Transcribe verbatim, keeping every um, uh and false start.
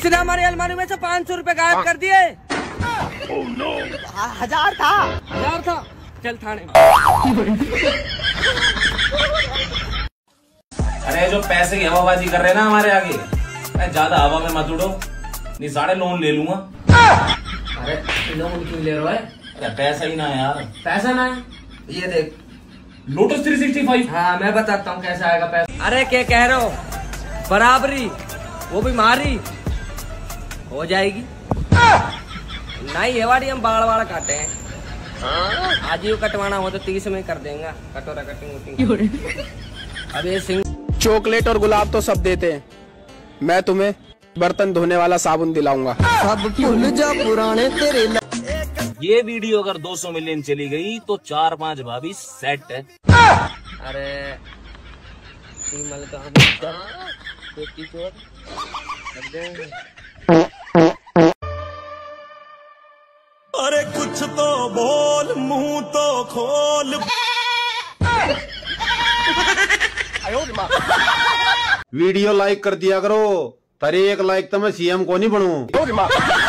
इसने हमारी अलमारी में से पाँच सौ रूपए गायब कर दिए। oh, no. हजार था हजार था चल थाने। अरे जो पैसे की हवाबाजी कर रहे हैं ना हमारे आगे, ज्यादा हवा में मत उड़ो, नहीं साढ़े लोन ले लूंगा। अरे लोन क्यों ले रहा है? अरे पैसा ही ना है यार। पैसा ना है? ये देख लोटस थ्री सिक्सटी फाइव। हाँ मैं बताता हूँ कैसा आएगा पैसा। अरे क्या कह रहे हो, बराबरी वो भी मारी हो जाएगी। नहीं ये वाली हम बाड़ बाड़ काटे हैं, आज ही कटवाना हो तो तीस में कर देंगे कटोरा कटिंग वटिंग। अब ये सिंह चॉकलेट और गुलाब तो सब देते हैं, मैं तुम्हें बर्तन धोने वाला साबुन दिलाऊंगा। सब भूल जा पुराने तेरे। ये वीडियो अगर दो सौ मिलियन चली गई तो चार पांच भाभी सेट है। अरे का अरे कुछ तो बोल, मुंह तो खोल। वीडियो लाइक कर दिया करो, पर एक लाइक तो मैं सीएम को नहीं बनूं।